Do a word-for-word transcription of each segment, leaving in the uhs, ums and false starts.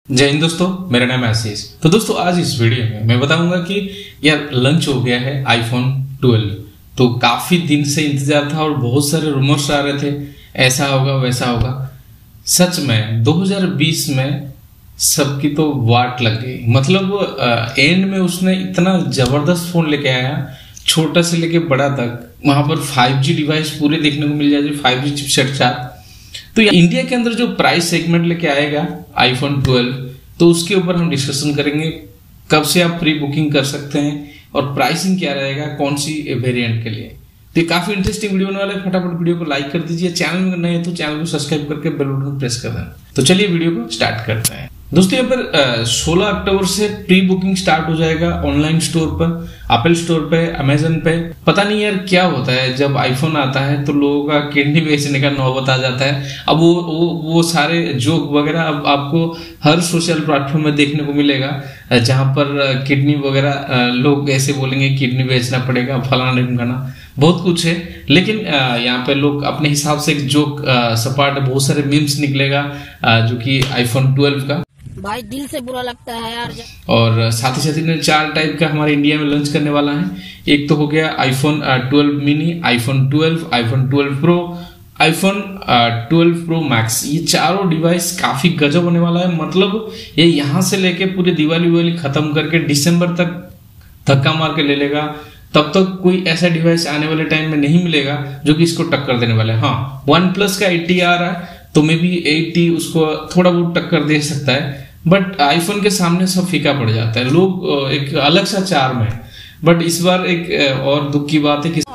जय हिंद दोस्तों, मेरा नाम है आशीष। तो दोस्तों आज इस वीडियो में मैं बताऊंगा कि यार लंच हो गया है आईफोन ट्वेल्व। तो काफी दिन से इंतजार था और बहुत सारे रूमर्स आ रहे थे ऐसा होगा वैसा होगा। सच में दो हज़ार बीस में सबकी तो वाट लग गई। मतलब एंड में उसने इतना जबरदस्त फोन लेके आया, छोटा से लेके बड़ा तक। वहां पर फाइव जी डिवाइस पूरे देखने को मिल जाए, फाइव जी चिपसेट साथ। तो इंडिया के अंदर जो प्राइस सेगमेंट लेके आएगा आईफोन ट्वेल्व, तो उसके ऊपर हम डिस्कशन करेंगे। कब से आप प्री बुकिंग कर सकते हैं और प्राइसिंग क्या रहेगा कौन सी वेरिएंट के लिए। तो ये काफी इंटरेस्टिंग वीडियो होने वाला है। फटाफट वीडियो को लाइक कर दीजिए, चैनल में नए हैं तो चैनल को सब्सक्राइब करके बेल बटन प्रेस कर देना। तो चलिए वीडियो को स्टार्ट करते हैं। दोस्तों यहाँ पर सोलह अक्टूबर से प्री बुकिंग स्टार्ट हो जाएगा ऑनलाइन स्टोर पर, एप्पल स्टोर पे, अमेजन पे। पता नहीं यार क्या होता है, जब आईफोन आता है तो लोगों का किडनी बेचने का नौबत आ जाता है। अब वो वो वो सारे जोक वगैरह अब आपको हर सोशल प्लेटफॉर्म में देखने को मिलेगा, जहां पर किडनी वगैरह लोग ऐसे बोलेंगे किडनी बेचना पड़ेगा, फलाना ढिमकाना बहुत कुछ है। लेकिन यहाँ पे लोग अपने हिसाब से एक जोक सपाट बहुत सारे मीम्स निकलेगा जो कि आईफोन ट्वेल्व का भाई दिल से बुरा लगता है यार। और साथ ही साथ इन्हें चार टाइप का हमारे इंडिया में लॉन्च करने वाला है। एक तो हो गया iPhone twelve mini, iPhone twelve, iPhone twelve pro, iPhone twelve pro max. ये चारों डिवाइस काफी गजब होने वाला है। मतलब ये यहाँ से लेके पूरी दिवाली विवाली खत्म करके दिसंबर तक धक्का मार के ले लेगा। तब तक कोई ऐसा डिवाइस आने वाले टाइम में नहीं मिलेगा जो कि इसको टक्कर देने वाला है। हाँ, वन प्लस का एट्टी आ रहा है तो मे बी एट्टी उसको थोड़ा बहुत टक्कर दे सकता है, बट आईफोन के सामने सब फीका पड़ जाता है। लोग एक अलग सा चार्म है। बट इस बार एक और दुख की बात है कि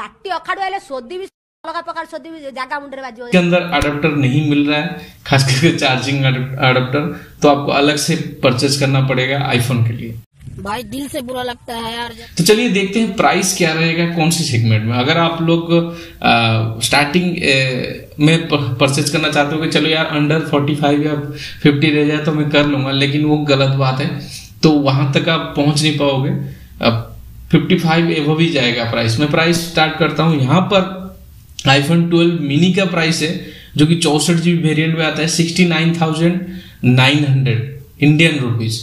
के अंदर अडेप्टर नहीं मिल रहा है, खास करके चार्जिंग अडेप्टर। तो आपको अलग से परचेज करना पड़ेगा आईफोन के लिए। भाई दिल से बुरा लगता है यार। तो चलिए देखते हैं प्राइस क्या रहेगा कौन सी सेगमेंट में। अगर आप लोग आ, स्टार्टिंग ए, में परचेज करना चाहते हो कि चलो यार अंडर पैंतालीस या पचास रह जाए तो मैं कर लूंगा, लेकिन वो गलत बात है। तो वहां तक आप पहुंच नहीं पाओगे। अब पचपन एवो ही जाएगा प्राइस। मैं प्राइस स्टार्ट करता हूं। यहाँ पर आईफोन ट्वेल्व मिनी का प्राइस है जो कि चौसठ जीबी वेरियंट में आता है, sixty nine thousand nine hundred Indian rupees.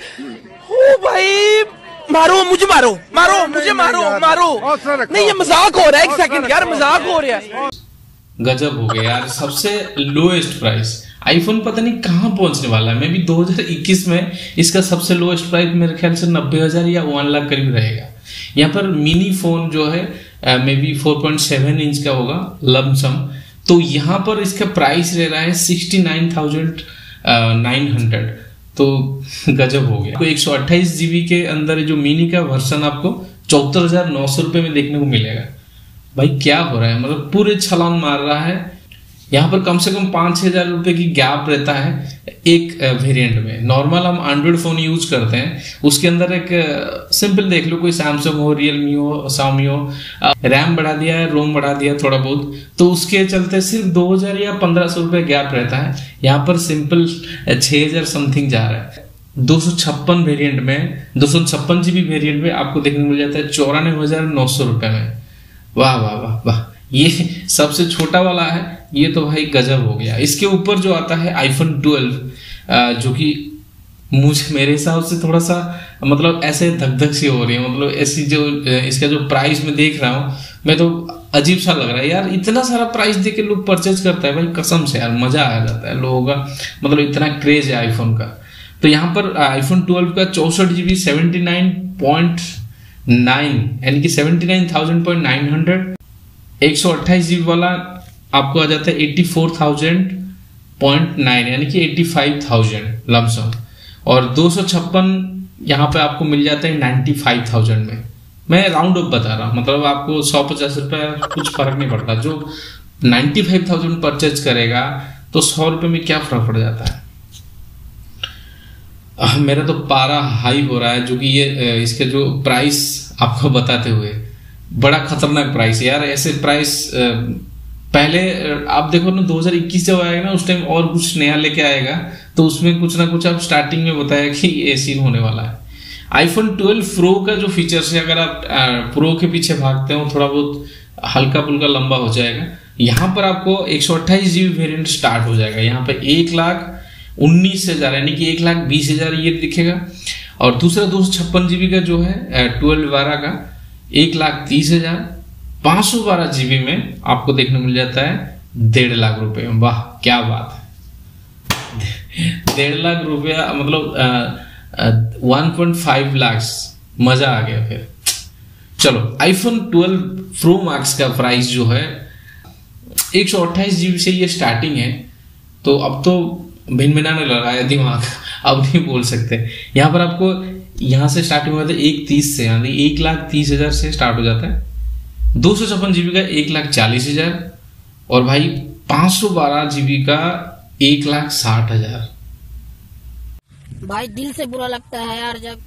भाई मारो मुझे, मारो मारो मुझे, मारो मारो नहीं, ये मजाक हो रहा है। एक सेकंड यार, मजाक हो रहा है। गजब हो गया यार। सबसे लोएस्ट प्राइस आईफोन पता नहीं कहां पहुंचने वाला है। मे भी दो हज़ार इक्कीस में इसका सबसे लोएस्ट प्राइस मेरे ख्याल से नब्बे हजार या वन लाख करीब रहेगा। यहाँ पर मिनी फोन जो है may four point seven inch का होगा लमसम। तो यहाँ पर इसका प्राइस रह रहा है sixty nine thousand nine hundred. तो गजब हो गया। तो एक सौ अट्ठाईस जीबी के अंदर जो मिनी का वर्सन आपको चौहत्तर हजार नौ सौ रुपए में देखने को मिलेगा। भाई क्या हो रहा है, मतलब पूरे छलांग मार रहा है। यहाँ पर कम से कम पांच छह हजार रुपए की गैप रहता है एक वेरिएंट में। नॉर्मल हम एंड्रॉइड फोन यूज करते हैं, उसके अंदर एक सिंपल देख लो, कोई सैमसंग हो, रियलमी हो, शाओमी हो, रैम बढ़ा दिया है, रोम बढ़ा दिया थोड़ा बहुत, तो उसके चलते सिर्फ दो हजार या पंद्रह सौ रुपए गैप रहता है। यहाँ पर सिंपल छह हजार समथिंग जा रहा है। दो सौ छप्पन वेरियंट में, दो सौ छप्पन जीबी वेरियंट में आपको देखने को मिल जाता है चौरानवे हजार नौ सौ रुपए में। वाह वाह वाह वाह, ये सबसे छोटा वाला है। ये तो भाई गजब हो गया। इसके ऊपर जो आता है आईफोन ट्वेल्व, जो कि मुझे मेरे हिसाब से थोड़ा सा मतलब ऐसे धक धक सी हो रही है। मतलब ऐसी जो इसका जो प्राइस में देख रहा हूँ मैं, तो अजीब सा लग रहा है यार। इतना सारा प्राइस देके लोग परचेज करता है भाई, कसम से यार मजा आ जाता है लोगों का। मतलब इतना क्रेज है आईफोन का। तो यहाँ पर आईफोन ट्वेल्व का चौसठ GB seventy nine point nine यानी कि seventy nine thousand point nine hundred. एक सौ अट्ठाईस जीबी वाला आपको आ जाता है eighty four thousand point nine यानी कि एट्टी फाइव थाउजेंड लमसम। और दो सौ छप्पन यहाँ पे आपको मिल जाता है नाइन्टी फाइव थाउजेंड में। मैं राउंड ऑफ बता रहा हूँ, मतलब आपको सौ पचास रुपए कुछ फर्क नहीं पड़ता। जो नाइन्टी फाइव थाउजेंड परचेज करेगा तो सौ रुपए में क्या फर्क पड़ जाता है। आ, मेरा तो पारा हाई हो रहा है, जो कि ये इसके जो प्राइस आपको बताते हुए बड़ा खतरनाक प्राइस है यार। ऐसे प्राइस पहले आप देखो ना, दो हज़ार इक्कीस जब आएगा ना उस टाइम और कुछ नया लेके आएगा, तो उसमें कुछ ना कुछ आप स्टार्टिंग में बताया कि ये सीन होने वाला है। आईफोन ट्वेल्व प्रो का जो फीचर्स है, अगर आप प्रो के पीछे भागते हो थोड़ा बहुत हल्का फुल्का लंबा हो जाएगा। यहाँ पर आपको एक सौ अट्ठाईस जीबी वेरियंट स्टार्ट हो जाएगा। यहाँ पे एक लाख उन्नीस हजार यानी कि एक लाख बीस हजार ये दिखेगा। और दूसरा दो सौ छप्पन जीबी का जो है ट्वेल्व बारह का एक लाख तीस हजार। पांच सौ बारह जीबी में आपको देखने मिल जाता है डेढ़ लाख रुपए में। वाह क्या बात है, डेढ़ लाख रुपया मतलब वन पॉइंट फाइव लाख, मजा आ गया फिर। चलो आईफोन ट्वेल्व प्रो मैक्स का प्राइस जो है एक सौ अट्ठाईस जीबी से ये स्टार्टिंग है। तो अब तो भिन भिनाने लगा है दिमाग, अब नहीं बोल सकते। यहाँ पर आपको यहाँ से स्टार्टिंग होता है एक तीस से, यानी एक लाख तीस हजार से स्टार्ट हो जाता है। दो सौ छप्पन जीबी का एक लाख चालीस हजार और भाई पांच सौ बारह जीबी का एक लाख साठ हजार। भाई दिल से बुरा लगता है यार जब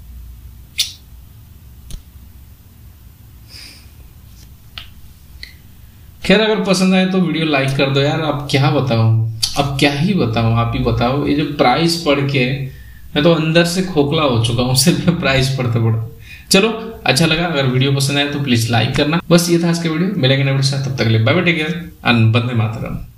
खैर अगर पसंद आए तो वीडियो लाइक कर दो यार। अब क्या बताऊं, अब क्या ही बताऊं, आप ही बताओ। ये जो प्राइस पढ़ के मैं तो अंदर से खोखला हो चुका हूं सिर्फ प्राइस पढ़ते पढ़ते। चलो अच्छा लगा, अगर वीडियो पसंद आए तो प्लीज लाइक करना। बस ये था आज का वीडियो, मिलेंगे नेक्स्ट वीडियो, तब तक के लिए bye bye, take care, Vande मातरम।